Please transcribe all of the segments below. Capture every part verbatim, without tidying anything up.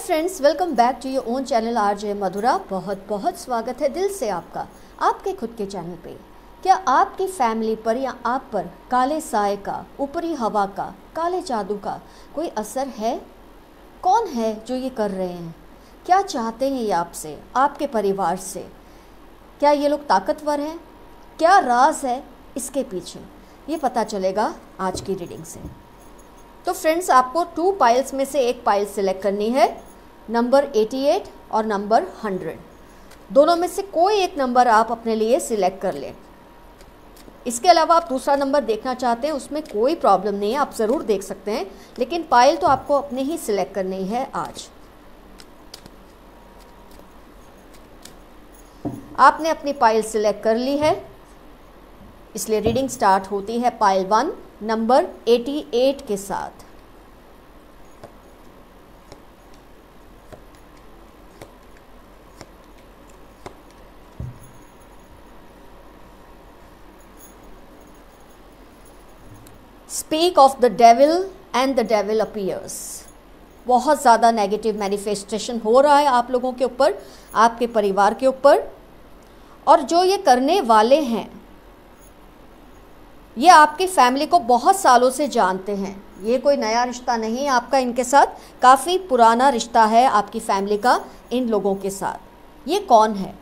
Friends, welcome back to your own channel RJ Madhura. बहुत बहुत स्वागत है दिल से आपका आपके खुद के चैनल पे। क्या आपकी फैमिली पर या आप पर काले साए का, ऊपरी हवा का, काले जादू का कोई असर है? कौन है जो ये कर रहे हैं? क्या चाहते हैं ये आपसे, आपके परिवार से? क्या ये लोग ताकतवर हैं? क्या राज है इसके पीछे? ये पता चलेगा आज की रीडिंग से। तो फ्रेंड्स, आपको टू पाइल्स में से एक पाइल सिलेक्ट करनी है, नंबर अठासी और नंबर हंड्रेड। दोनों में से कोई एक नंबर आप अपने लिए सिलेक्ट कर लें। इसके अलावा आप दूसरा नंबर देखना चाहते हैं, उसमें कोई प्रॉब्लम नहीं है, आप ज़रूर देख सकते हैं, लेकिन पाइल तो आपको अपने ही सिलेक्ट करनी है आज। आपने अपनी पाइल सिलेक्ट कर ली है, इसलिए रीडिंग स्टार्ट होती है पाइल वन नंबर अठासी के साथ। Speak of the devil and the devil appears. बहुत ज़्यादा नेगेटिव मैनिफेस्टेशन हो रहा है आप लोगों के ऊपर, आपके परिवार के ऊपर, और जो ये करने वाले हैं ये आपकी फैमिली को बहुत सालों से जानते हैं। ये कोई नया रिश्ता नहीं है आपका इनके साथ, काफ़ी पुराना रिश्ता है आपकी फैमिली का इन लोगों के साथ। ये कौन है?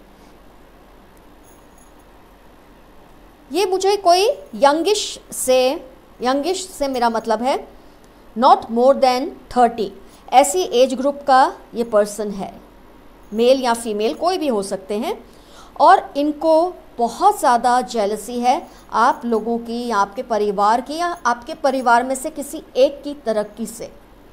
ये मुझे कोई यंगिश से, यंगिश से मेरा मतलब है नॉट मोर देन थर्टी, ऐसी एज ग्रुप का ये पर्सन है। मेल या फीमेल कोई भी हो सकते हैं, और इनको बहुत ज़्यादा जेलसी है आप लोगों की या आपके परिवार की, या आपके परिवार में से किसी एक की तरक्की से।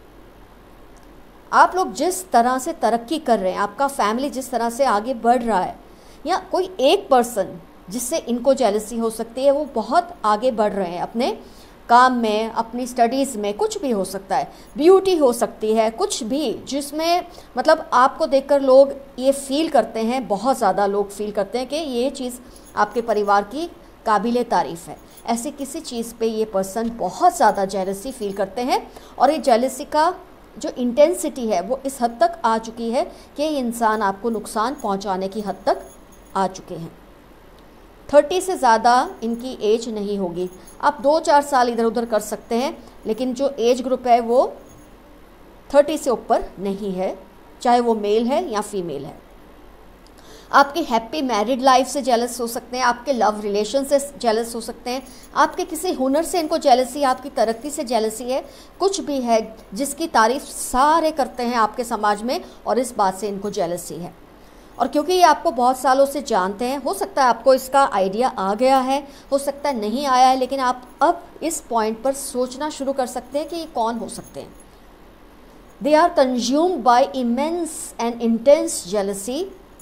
आप लोग जिस तरह से तरक्की कर रहे हैं, आपका फैमिली जिस तरह से आगे बढ़ रहा है, या कोई एक पर्सन जिससे इनको जेलसी हो सकती है, वो बहुत आगे बढ़ रहे हैं अपने काम में, अपनी स्टडीज़ में, कुछ भी हो सकता है, ब्यूटी हो सकती है, कुछ भी जिसमें मतलब आपको देखकर लोग ये फील करते हैं, बहुत ज़्यादा लोग फील करते हैं कि ये चीज़ आपके परिवार की काबिले तारीफ़ है। ऐसी किसी चीज़ पे ये पर्सन बहुत ज़्यादा जेलसी फील करते हैं, और ये जेलसी का जो इंटेंसिटी है वो इस हद तक आ चुकी है कि ये इंसान आपको नुकसान पहुँचाने की हद तक आ चुके हैं। थर्टी से ज़्यादा इनकी एज नहीं होगी, आप दो चार साल इधर उधर कर सकते हैं, लेकिन जो एज ग्रुप है वो थर्टी से ऊपर नहीं है, चाहे वो मेल है या फीमेल है। आपकी हैप्पी मैरिड लाइफ से जेलस हो सकते हैं, आपके लव रिलेशन से जेलस हो सकते हैं, आपके किसी हुनर से इनको जेलसी, आपकी तरक्की से जेलसी है, कुछ भी है जिसकी तारीफ सारे करते हैं आपके समाज में, और इस बात से इनको जेलसी है। और क्योंकि ये आपको बहुत सालों से जानते हैं, हो सकता है आपको इसका आइडिया आ गया है, हो सकता है नहीं आया है, लेकिन आप अब इस पॉइंट पर सोचना शुरू कर सकते हैं कि ये कौन हो सकते हैं। They are consumed by immense and intense jealousy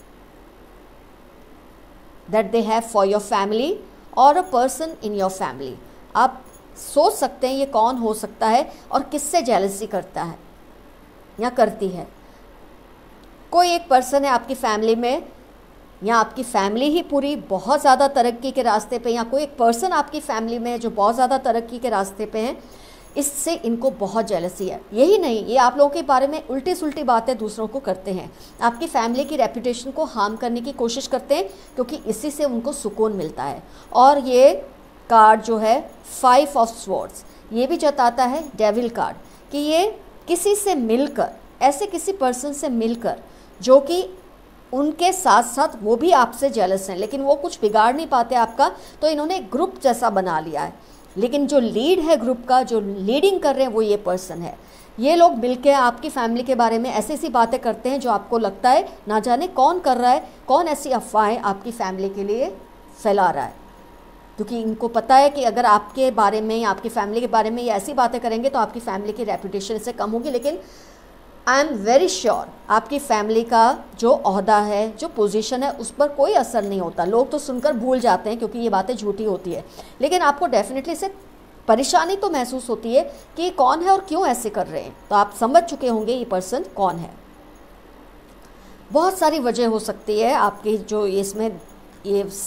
that they have for your family और a person in your family. आप सोच सकते हैं ये कौन हो सकता है और किससे जेलसी करता है या करती है। कोई एक पर्सन है आपकी फैमिली में, या आपकी फैमिली ही पूरी बहुत ज़्यादा तरक्की के रास्ते पे, या कोई एक पर्सन आपकी फैमिली में जो बहुत ज़्यादा तरक्की के रास्ते पे हैं, इससे इनको बहुत जेलसी है। यही नहीं, ये आप लोगों के बारे में उल्टी सुल्टी बातें दूसरों को करते हैं, आपकी फैमिली की रेपुटेशन को हार्म करने की कोशिश करते हैं, क्योंकि इसी से उनको सुकून मिलता है। और ये कार्ड जो है फाइव ऑफ स्वॉर्ड्स, ये भी जताता है डेविल कार्ड, कि ये किसी से मिलकर, ऐसे किसी पर्सन से मिलकर जो कि उनके साथ साथ वो भी आपसे जेलस हैं, लेकिन वो कुछ बिगाड़ नहीं पाते आपका, तो इन्होंने एक ग्रुप जैसा बना लिया है। लेकिन जो लीड है ग्रुप का, जो लीडिंग कर रहे हैं, वो ये पर्सन है। ये लोग मिलके आपकी फैमिली के बारे में ऐसी ऐसी बातें करते हैं जो आपको लगता है ना जाने कौन कर रहा है, कौन ऐसी अफवाहें आपकी फैमिली के लिए फैला रहा है, क्योंकि इनको पता है कि अगर आपके बारे में या आपकी फैमिली के बारे में ये ऐसी बातें करेंगे तो आपकी फैमिली की रेपुटेशन इससे कम होगी। लेकिन आई एम वेरी श्योर आपकी फैमिली का जो ओहदा है, जो पोजीशन है, उस पर कोई असर नहीं होता। लोग तो सुनकर भूल जाते हैं क्योंकि ये बातें झूठी होती है, लेकिन आपको डेफिनेटली से परेशानी तो महसूस होती है कि कौन है और क्यों ऐसे कर रहे हैं। तो आप समझ चुके होंगे ये पर्सन कौन है। बहुत सारी वजह हो सकती है आपकी जो इसमें ये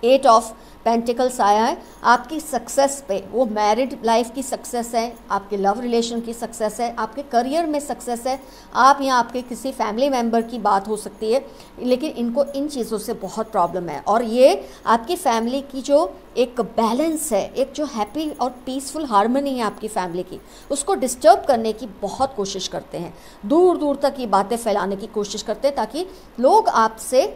एट ऑफ पेंटिकल्स आया है, आपकी सक्सेस पे, वो मैरिड लाइफ की सक्सेस है, आपके लव रिलेशन की सक्सेस है, आपके करियर में सक्सेस है, आप या आपके किसी फैमिली मेम्बर की बात हो सकती है, लेकिन इनको इन चीज़ों से बहुत प्रॉब्लम है। और ये आपकी फैमिली की जो एक बैलेंस है, एक जो हैप्पी और पीसफुल हार्मनी है आपकी फैमिली की, उसको डिस्टर्ब करने की बहुत कोशिश करते हैं, दूर दूर तक ये बातें फैलाने की कोशिश करते हैं ताकि लोग आपसे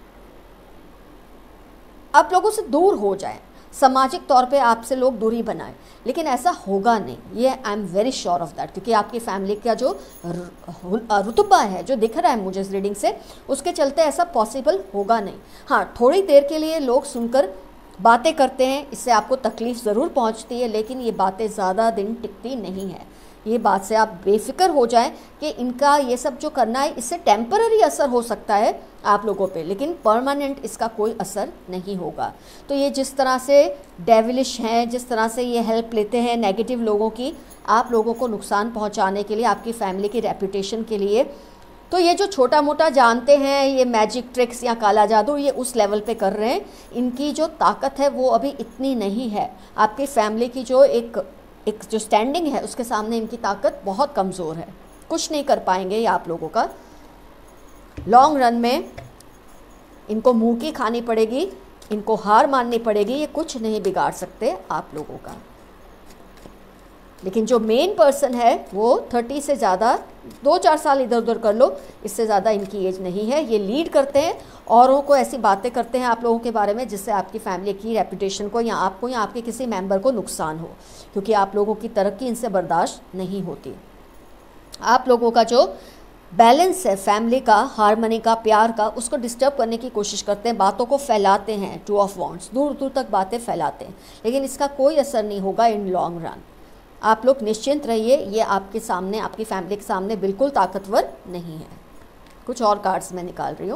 आप लोगों से दूर हो जाएं, सामाजिक तौर पे आपसे लोग दूरी बनाएं। लेकिन ऐसा होगा नहीं, ये I am very sure of that, क्योंकि आपकी फैमिली का जो रुतबा है जो दिख रहा है मुझे इस रीडिंग से, उसके चलते ऐसा पॉसिबल होगा नहीं। हाँ, थोड़ी देर के लिए लोग सुनकर बातें करते हैं, इससे आपको तकलीफ़ ज़रूर पहुंचती है, लेकिन ये बातें ज़्यादा दिन टिकती नहीं है। ये बात से आप बेफिक्र हो जाएं कि इनका ये सब जो करना है, इससे टेम्पररी असर हो सकता है आप लोगों पे, लेकिन परमानेंट इसका कोई असर नहीं होगा। तो ये जिस तरह से डेविलिश हैं, जिस तरह से ये हेल्प लेते हैं नेगेटिव लोगों की, आप लोगों को नुकसान पहुंचाने के लिए, आपकी फैमिली की रेपुटेशन के लिए, तो ये जो छोटा मोटा जानते हैं, ये मैजिक ट्रिक्स या काला जादू, ये उस लेवल पे कर रहे हैं। इनकी जो ताकत है वो अभी इतनी नहीं है। आपकी फैमिली की जो एक एक जो स्टैंडिंग है उसके सामने इनकी ताकत बहुत कमज़ोर है, कुछ नहीं कर पाएंगे ये आप लोगों का। लॉन्ग रन में इनको मुंह की खानी पड़ेगी, इनको हार माननी पड़ेगी, ये कुछ नहीं बिगाड़ सकते आप लोगों का। लेकिन जो मेन पर्सन है वो थर्टी से ज़्यादा, दो चार साल इधर उधर कर लो, इससे ज़्यादा इनकी एज नहीं है। ये लीड करते हैं, औरों को ऐसी बातें करते हैं आप लोगों के बारे में जिससे आपकी फैमिली की रेपुटेशन को या आपको या आपके किसी मेंबर को नुकसान हो, क्योंकि आप लोगों की तरक्की इनसे बर्दाश्त नहीं होती। आप लोगों का जो बैलेंस है फैमिली का, हार्मनी का, प्यार का, उसको डिस्टर्ब करने की कोशिश करते हैं, बातों को फैलाते हैं, टू ऑफ वॉन्ड्स, दूर दूर तक बातें फैलाते हैं, लेकिन इसका कोई असर नहीं होगा इन लॉन्ग रन। आप लोग निश्चिंत रहिए, ये आपके सामने, आपकी फैमिली के सामने बिल्कुल ताकतवर नहीं है। कुछ और कार्ड्स मैं निकाल रही हूँ।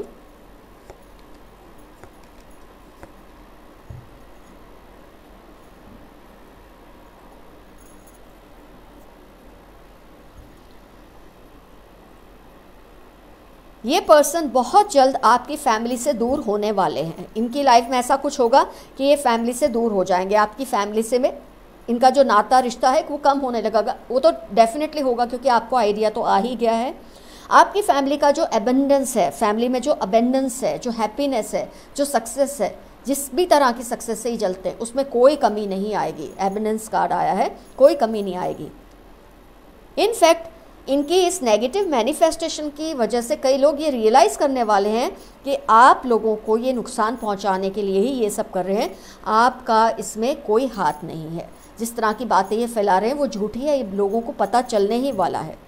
ये पर्सन बहुत जल्द आपकी फैमिली से दूर होने वाले हैं। इनकी लाइफ में ऐसा कुछ होगा कि ये फैमिली से दूर हो जाएंगे। आपकी फैमिली से में इनका जो नाता रिश्ता है वो कम होने लगेगा। वो तो डेफिनेटली होगा, क्योंकि आपको आइडिया तो आ ही गया है। आपकी फैमिली का जो अबेंडेंस है, फैमिली में जो अबेंडेंस है, जो हैप्पीनेस है, जो सक्सेस है, जिस भी तरह की सक्सेस से ही जलते हैं, उसमें कोई कमी नहीं आएगी। अबेंडेंस कार्ड आया है, कोई कमी नहीं आएगी। इनफैक्ट इनकी इस नेगेटिव मैनिफेस्टेशन की वजह से कई लोग ये रियलाइज़ करने वाले हैं कि आप लोगों को ये नुकसान पहुंचाने के लिए ही ये सब कर रहे हैं, आपका इसमें कोई हाथ नहीं है। जिस तरह की बातें ये फैला रहे हैं वो झूठी है, ये लोगों को पता चलने ही वाला है।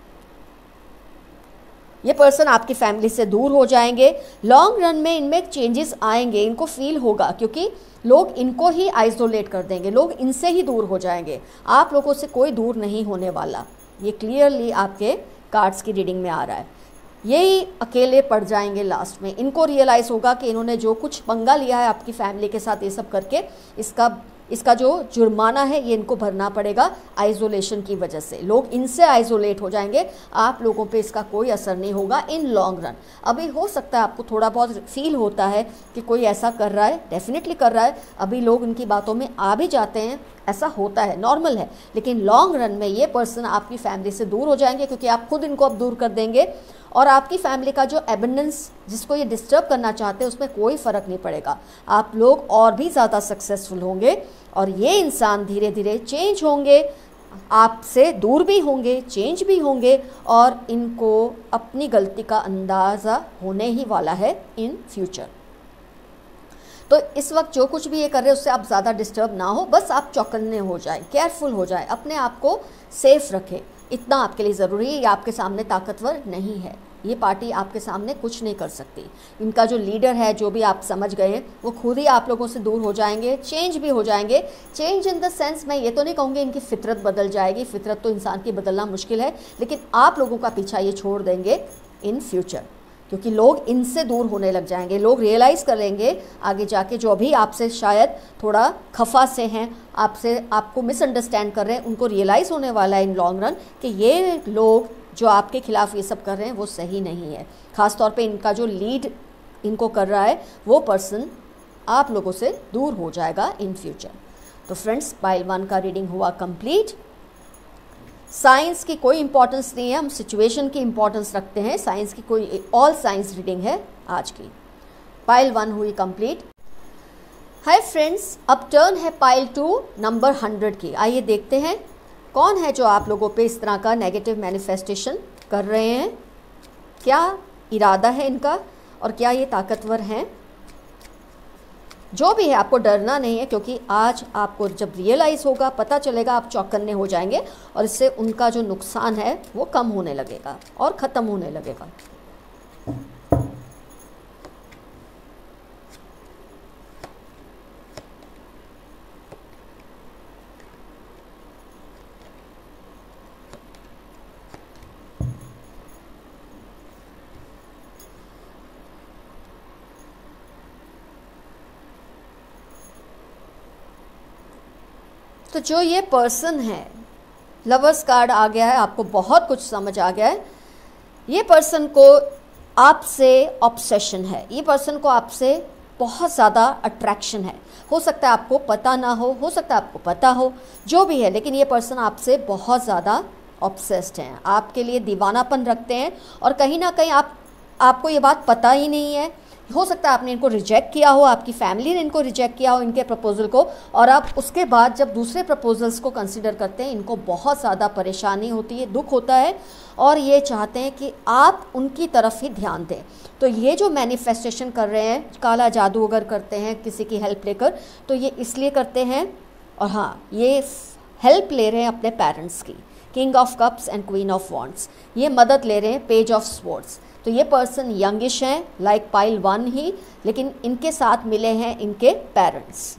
ये पर्सन आपकी फैमिली से दूर हो जाएंगे। लॉन्ग रन में इनमें चेंजेस आएंगे, इनको फील होगा, क्योंकि लोग इनको ही आइसोलेट कर देंगे, लोग इनसे ही दूर हो जाएंगे। आप लोगों से कोई दूर नहीं होने वाला, ये क्लियरली आपके कार्ड्स की रीडिंग में आ रहा है। यही अकेले पड़ जाएंगे लास्ट में। इनको रियलाइज़ होगा कि इन्होंने जो कुछ पंगा लिया है आपकी फैमिली के साथ ये सब करके, इसका इसका जो जुर्माना है ये इनको भरना पड़ेगा आइसोलेशन की वजह से। लोग इनसे आइसोलेट हो जाएंगे, आप लोगों पे इसका कोई असर नहीं होगा इन लॉन्ग रन। अभी हो सकता है आपको थोड़ा बहुत फील होता है कि कोई ऐसा कर रहा है, डेफिनेटली कर रहा है, अभी लोग इनकी बातों में आ भी जाते हैं, ऐसा होता है, नॉर्मल है। लेकिन लॉन्ग रन में ये पर्सन आपकी फैमिली से दूर हो जाएंगे, क्योंकि आप खुद इनको अब दूर कर देंगे, और आपकी फैमिली का जो एबंडेंस जिसको ये डिस्टर्ब करना चाहते हैं उसमें कोई फ़र्क नहीं पड़ेगा। आप लोग और भी ज़्यादा सक्सेसफुल होंगे, और ये इंसान धीरे धीरे चेंज होंगे, आपसे दूर भी होंगे, चेंज भी होंगे, और इनको अपनी गलती का अंदाज़ा होने ही वाला है इन फ्यूचर। तो इस वक्त जो कुछ भी ये कर रहे हैं उससे आप ज़्यादा डिस्टर्ब ना हो, बस आप चौकन्ने हो जाएं, केयरफुल हो जाएं, अपने आप को सेफ रखें, इतना आपके लिए ज़रूरी है। ये आपके सामने ताकतवर नहीं है, ये पार्टी आपके सामने कुछ नहीं कर सकती। इनका जो लीडर है, जो भी आप समझ गए हैं, वो खुद ही आप लोगों से दूर हो जाएंगे, चेंज भी हो जाएंगे। चेंज इन द सेंस, मैं ये तो नहीं कहूँगी इनकी फितरत बदल जाएगी, फितरत तो इंसान की बदलना मुश्किल है, लेकिन आप लोगों का पीछा ये छोड़ देंगे इन फ्यूचर, क्योंकि लोग इनसे दूर होने लग जाएंगे। लोग रियलाइज़ करेंगे आगे जाके, जो अभी आपसे शायद थोड़ा खफा से हैं, आपसे आपको मिसअंडरस्टैंड कर रहे हैं, उनको रियलाइज़ होने वाला है इन लॉन्ग रन कि ये लोग जो आपके खिलाफ ये सब कर रहे हैं वो सही नहीं है। ख़ास तौर पे इनका जो लीड इनको कर रहा है वो पर्सन आप लोगों से दूर हो जाएगा इन फ्यूचर। तो फ्रेंड्स, पाइल वन का रीडिंग हुआ कंप्लीट। साइंस की कोई इंपॉर्टेंस नहीं है, हम सिचुएशन की इंपॉर्टेंस रखते हैं। साइंस की कोई, ऑल साइंस रीडिंग है आज की। पाइल वन हुई कंप्लीट। हाय फ्रेंड्स, अब टर्न है पाइल टू नंबर हंड्रेड की। आइए देखते हैं कौन है जो आप लोगों पे इस तरह का नेगेटिव मैनिफेस्टेशन कर रहे हैं, क्या इरादा है इनका और क्या ये ताकतवर हैं। जो भी है, आपको डरना नहीं है, क्योंकि आज आपको जब रियलाइज़ होगा, पता चलेगा, आप चौकन्ने हो जाएंगे और इससे उनका जो नुकसान है वो कम होने लगेगा और ख़त्म होने लगेगा। तो जो ये पर्सन है, लवर्स कार्ड आ गया है, आपको बहुत कुछ समझ आ गया है। ये पर्सन को आपसे ऑब्सेशन है, ये पर्सन को आपसे बहुत ज़्यादा अट्रैक्शन है। हो सकता है आपको पता ना हो, हो सकता है आपको पता हो, जो भी है, लेकिन ये पर्सन आपसे बहुत ज़्यादा ऑब्सेस्ड हैं, आपके लिए दीवानापन रखते हैं और कहीं ना कहीं आप आपको ये बात पता ही नहीं है। हो सकता है आपने इनको रिजेक्ट किया हो, आपकी फैमिली ने इनको रिजेक्ट किया हो, इनके प्रपोजल को, और आप उसके बाद जब दूसरे प्रपोजल्स को कंसिडर करते हैं, इनको बहुत ज़्यादा परेशानी होती है, दुख होता है और ये चाहते हैं कि आप उनकी तरफ ही ध्यान दें। तो ये जो मैनिफेस्टेशन कर रहे हैं, काला जादू अगर करते हैं किसी की हेल्प लेकर, तो ये इसलिए करते हैं। और हाँ, ये हेल्प ले रहे हैं अपने पेरेंट्स की, king of cups and queen of wands, ये मदद ले रहे हैं, पेज ऑफ स्वॉर्ड्स। तो ये पर्सन यंगिश हैं, लाइक पाइल वन ही, लेकिन इनके साथ मिले हैं इनके पेरेंट्स।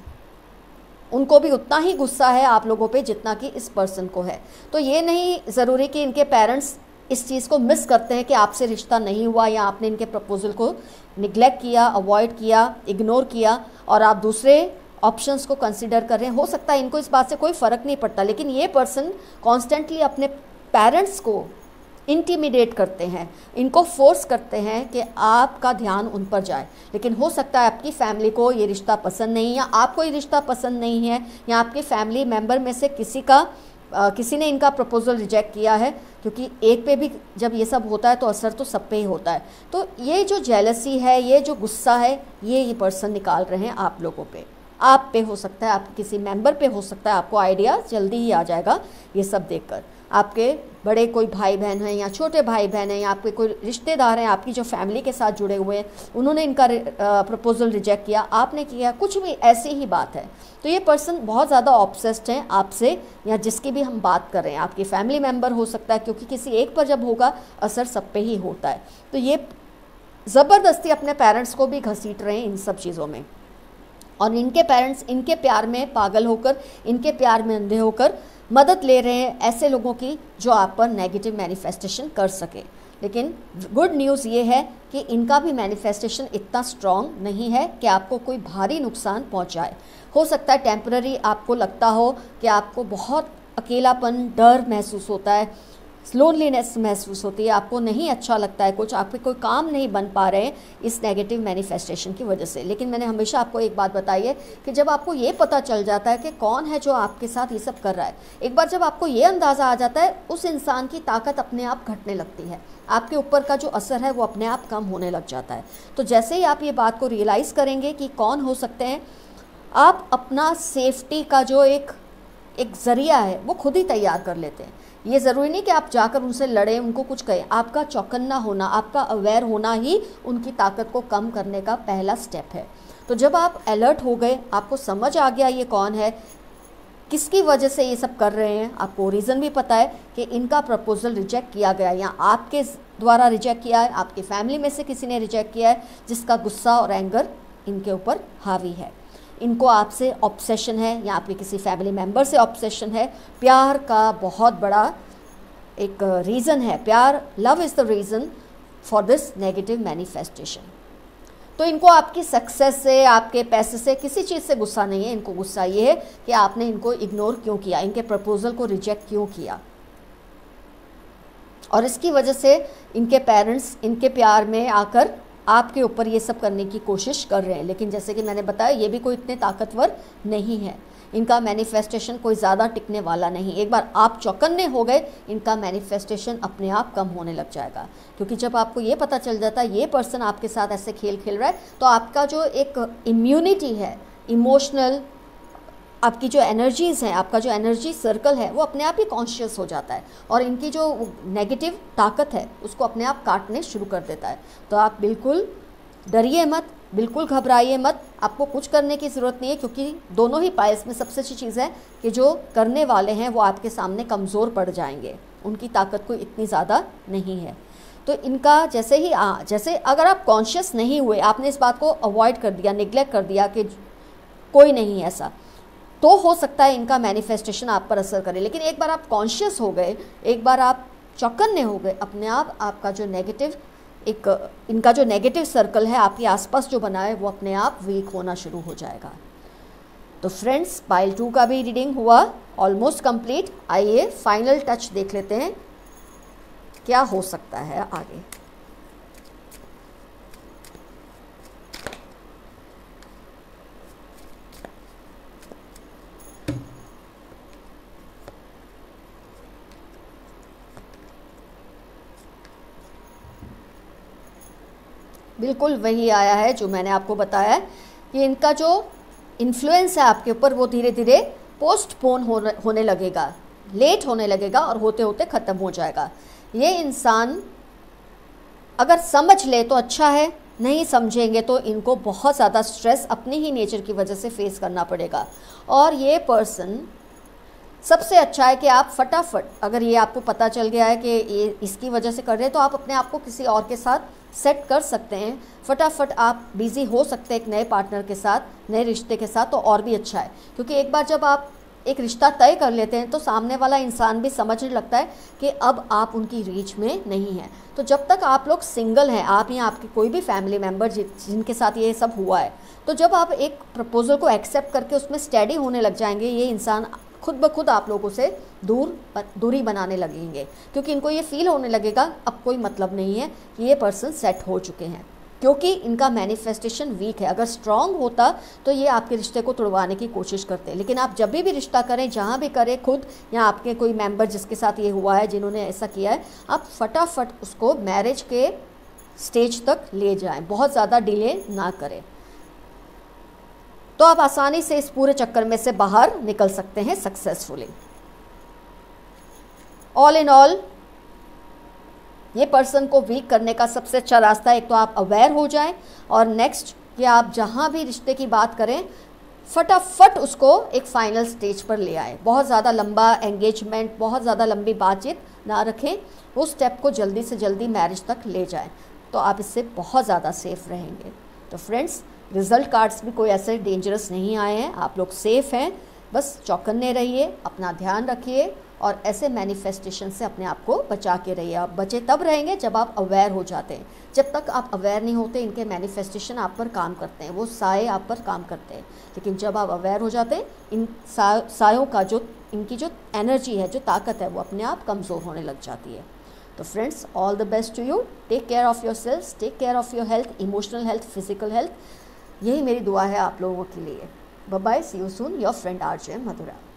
उनको भी उतना ही गुस्सा है आप लोगों पे जितना कि इस पर्सन को है। तो ये नहीं ज़रूरी कि इनके पेरेंट्स इस चीज़ को मिस करते हैं कि आपसे रिश्ता नहीं हुआ या आपने इनके प्रपोजल को निगलेक्ट किया, अवॉइड किया, इग्नोर किया और आप दूसरे ऑप्शंस को कंसिडर कर रहे हैं। हो सकता है इनको इस बात से कोई फ़र्क नहीं पड़ता, लेकिन ये पर्सन कॉन्स्टेंटली अपने पेरेंट्स को इंटिमिडेट करते हैं, इनको फोर्स करते हैं कि आपका ध्यान उन पर जाए। लेकिन हो सकता है आपकी फैमिली को ये रिश्ता पसंद नहीं, या आपको ये रिश्ता पसंद नहीं है, या आपके फैमिली मेम्बर में से किसी का आ, किसी ने इनका प्रपोजल रिजेक्ट किया है, क्योंकि एक पे भी जब ये सब होता है तो असर तो सब पे ही होता है। तो ये जो जेलसी है, ये जो गुस्सा है, ये ये पर्सन निकाल रहे हैं आप लोगों पे, आप पे हो सकता है, आप किसी मेंबर पे हो सकता है। आपको आइडिया जल्दी ही आ जाएगा ये सब देखकर। आपके बड़े कोई भाई बहन हैं या छोटे भाई बहन हैं या आपके कोई रिश्तेदार हैं, आपकी जो फैमिली के साथ जुड़े हुए हैं, उन्होंने इनका प्रपोजल रिजेक्ट किया, आपने किया, कुछ भी ऐसी ही बात है। तो ये पर्सन बहुत ज़्यादा ऑब्सेस्ड हैं आपसे, या जिसकी भी हम बात कर रहे हैं, आपकी फैमिली मेम्बर हो सकता है, क्योंकि किसी एक पर जब होगा असर सब पे ही होता है। तो ये ज़बरदस्ती अपने पेरेंट्स को भी घसीट रहे हैं इन सब चीज़ों में, और इनके पेरेंट्स इनके प्यार में पागल होकर, इनके प्यार में अंधे होकर मदद ले रहे हैं ऐसे लोगों की जो आप पर नेगेटिव मैनिफेस्टेशन कर सके। लेकिन गुड न्यूज़ ये है कि इनका भी मैनिफेस्टेशन इतना स्ट्रॉन्ग नहीं है कि आपको कोई भारी नुकसान पहुंचाए। हो सकता है टेम्पररी आपको लगता हो कि आपको बहुत अकेलापन, डर महसूस होता है, लोनलीनेस महसूस होती है, आपको नहीं अच्छा लगता है, कुछ आपके कोई काम नहीं बन पा रहे हैं इस नेगेटिव मैनिफेस्टेशन की वजह से। लेकिन मैंने हमेशा आपको एक बात बताई है कि जब आपको ये पता चल जाता है कि कौन है जो आपके साथ ये सब कर रहा है, एक बार जब आपको ये अंदाज़ा आ जाता है, उस इंसान की ताकत अपने आप घटने लगती है, आपके ऊपर का जो असर है वो अपने आप कम होने लग जाता है। तो जैसे ही आप ये बात को रियलाइज़ करेंगे कि कौन हो सकते हैं, आप अपना सेफ्टी का जो एक एक ज़रिया है वो खुद ही तैयार कर लेते हैं। ये ज़रूरी नहीं कि आप जाकर उनसे लड़ें, उनको कुछ कहें। आपका चौकन्ना होना, आपका अवेयर होना ही उनकी ताकत को कम करने का पहला स्टेप है। तो जब आप अलर्ट हो गए, आपको समझ आ गया ये कौन है, किसकी वजह से ये सब कर रहे हैं, आपको रीज़न भी पता है कि इनका प्रपोजल रिजेक्ट किया गया या आपके द्वारा रिजेक्ट किया है, आपकी फैमिली में से किसी ने रिजेक्ट किया है, जिसका गुस्सा और एंगर इनके ऊपर हावी है। इनको आपसे ऑब्सेशन है या आपके किसी फैमिली मेम्बर से ऑब्सेशन है। प्यार का बहुत बड़ा एक रीज़न है, प्यार, love is the reason for this negative manifestation. तो इनको आपकी सक्सेस से, आपके पैसे से, किसी चीज़ से गुस्सा नहीं है। इनको गुस्सा ये है कि आपने इनको इग्नोर क्यों किया, इनके प्रपोजल को रिजेक्ट क्यों किया, और इसकी वजह से इनके पेरेंट्स इनके प्यार में आकर आपके ऊपर ये सब करने की कोशिश कर रहे हैं, लेकिन जैसे कि मैंने बताया ये भी कोई इतने ताकतवर नहीं है, इनका मैनिफेस्टेशन कोई ज़्यादा टिकने वाला नहीं। एक बार आप चौकन्ने हो गए, इनका मैनिफेस्टेशन अपने आप कम होने लग जाएगा, क्योंकि जब आपको ये पता चल जाता है ये पर्सन आपके साथ ऐसे खेल खेल रहा है, तो आपका जो एक इम्यूनिटी है, इमोशनल, आपकी जो एनर्जीज़ हैं, आपका जो एनर्जी सर्कल है वो अपने आप ही कॉन्शियस हो जाता है और इनकी जो नेगेटिव ताकत है उसको अपने आप काटने शुरू कर देता है। तो आप बिल्कुल डरिए मत, बिल्कुल घबराइए मत, आपको कुछ करने की ज़रूरत नहीं है, क्योंकि दोनों ही पायस में सबसे अच्छी चीज़ है कि जो करने वाले हैं वो आपके सामने कमज़ोर पड़ जाएंगे, उनकी ताकत कोई इतनी ज़्यादा नहीं है। तो इनका जैसे ही आ जैसे अगर आप कॉन्शियस नहीं हुए, आपने इस बात को अवॉइड कर दिया, निगलेक्ट कर दिया कि कोई नहीं ऐसा, तो हो सकता है इनका मैनिफेस्टेशन आप पर असर करे। लेकिन एक बार आप कॉन्शियस हो गए, एक बार आप चौकन्ने हो गए, अपने आप आपका जो नेगेटिव एक इनका जो नेगेटिव सर्कल है आपके आसपास जो बना है वो अपने आप वीक होना शुरू हो जाएगा। तो फ्रेंड्स, पाइल टू का भी रीडिंग हुआ ऑलमोस्ट कंप्लीट। आइए फाइनल टच देख लेते हैं क्या हो सकता है आगे। बिल्कुल वही आया है जो मैंने आपको बताया है कि इनका जो इन्फ्लुएंस है आपके ऊपर वो धीरे धीरे पोस्टपोन होने लगेगा, लेट होने लगेगा और होते होते ख़त्म हो जाएगा। ये इंसान अगर समझ ले तो अच्छा है, नहीं समझेंगे तो इनको बहुत ज़्यादा स्ट्रेस अपनी ही नेचर की वजह से फेस करना पड़ेगा। और ये पर्सन सबसे अच्छा है कि आप फटाफट, अगर ये आपको पता चल गया है कि ये इसकी वजह से कर रहे हैं, तो आप अपने आप को किसी और के साथ सेट कर सकते हैं, फटाफट आप बिज़ी हो सकते हैं एक नए पार्टनर के साथ, नए रिश्ते के साथ, तो और भी अच्छा है। क्योंकि एक बार जब आप एक रिश्ता तय कर लेते हैं तो सामने वाला इंसान भी समझने लगता है कि अब आप उनकी रीच में नहीं हैं। तो जब तक आप लोग सिंगल हैं, आप या आपके कोई भी फैमिली मेम्बर जिनके साथ ये सब हुआ है, तो जब आप एक प्रपोजल को एक्सेप्ट करके उसमें स्टेडी होने लग जाएंगे, ये इंसान खुद ब खुद आप लोगों से दूर दूरी बनाने लगेंगे, क्योंकि इनको ये फील होने लगेगा अब कोई मतलब नहीं है कि ये पर्सन सेट हो चुके हैं, क्योंकि इनका मैनिफेस्टेशन वीक है। अगर स्ट्रांग होता तो ये आपके रिश्ते को तोड़वाने की कोशिश करते। लेकिन आप जब भी भी रिश्ता करें, जहाँ भी करें, खुद या आपके कोई मेंबर जिसके साथ ये हुआ है, जिन्होंने ऐसा किया है, आप फटाफट उसको मैरिज के स्टेज तक ले जाएं, बहुत ज़्यादा डिले ना करें, तो आप आसानी से इस पूरे चक्कर में से बाहर निकल सकते हैं सक्सेसफुली। ऑल इन ऑल, ये पर्सन को वीक करने का सबसे अच्छा रास्ता है, एक तो आप अवेयर हो जाएं, और नेक्स्ट कि आप जहां भी रिश्ते की बात करें फटाफट उसको एक फाइनल स्टेज पर ले आएं। बहुत ज़्यादा लंबा एंगेजमेंट, बहुत ज़्यादा लंबी बातचीत ना रखें, उस स्टेप को जल्दी से जल्दी मैरिज तक ले जाएं, तो आप इससे बहुत ज़्यादा सेफ रहेंगे। तो फ्रेंड्स, रिजल्ट कार्ड्स भी कोई ऐसे डेंजरस नहीं आए हैं, आप लोग सेफ हैं, बस चौकन्ने रहिए, अपना ध्यान रखिए और ऐसे मैनिफेस्टेशन से अपने आप को बचा के रहिए। आप बचे तब रहेंगे जब आप अवेयर हो जाते हैं। जब तक आप अवेयर नहीं होते, इनके मैनिफेस्टेशन आप पर काम करते हैं, वो साए आप पर काम करते हैं। लेकिन जब आप अवेयर हो जाते हैं, इन सा, सायों का जो इनकी जो एनर्जी है, जो ताकत है, वो अपने आप कमज़ोर होने लग जाती है। तो friends, all the best to you, take care of yourself, take care of your health, emotional health, physical health. यही मेरी दुआ है आप लोगों के लिए। Bye bye, see you soon, your friend RJ Mathura.